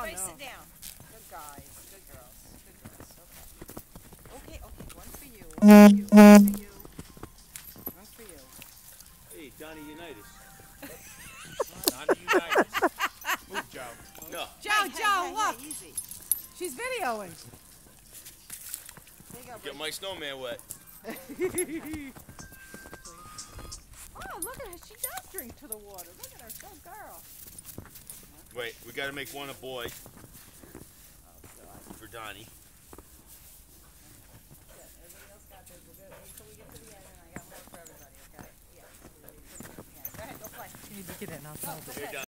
Everybody no. sit down. Good guys. Good girls. Good girls. Okay. Okay. One for you. One for you. One for you. One for you. Hey, Donnie Unitas. Donnie Unitas. Move, Joe. No. Joe, look. Hey, easy. She's videoing. There you go, Get my snowman wet. Oh, look at her. She does drink to the water. Look at her. Good girl. Wait, we gotta make one a boy. For Donnie. Good. Everybody else got this. We're good. Wait till we get to the end, and I got more for everybody, okay? Yeah. Go ahead. Go play. You need to get it and I'll tell Go her. play.